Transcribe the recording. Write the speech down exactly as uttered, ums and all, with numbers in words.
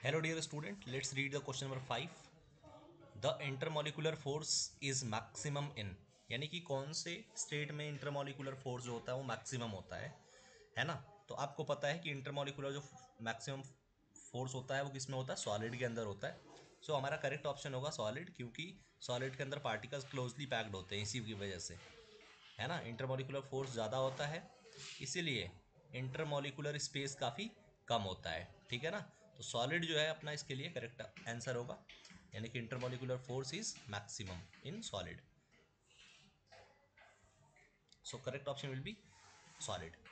Hello dear student, let's read the question number five. The intermolecular force is maximum in, यानी कि कौन से state में intermolecular force जो होता है वो मैक्सिमम होता है है ना। तो आपको पता है कि इंटरमोलिकुलर जो मैक्सिमम फोर्स होता है वो किस में होता है, सॉलिड के अंदर होता है। सो so, हमारा करेक्ट ऑप्शन होगा सॉलिड, क्योंकि सॉलिड के अंदर पार्टिकल्स क्लोजली पैक्ड होते हैं इसी की वजह से, है ना। इंटरमोलिकुलर फोर्स ज़्यादा होता है, इसीलिए इंटरमोलिकुलर स्पेस काफ़ी कम होता है, ठीक है ना। तो सॉलिड जो है अपना इसके लिए करेक्ट आंसर होगा, यानी कि intermolecular force is maximum in solid. So correct option will be solid.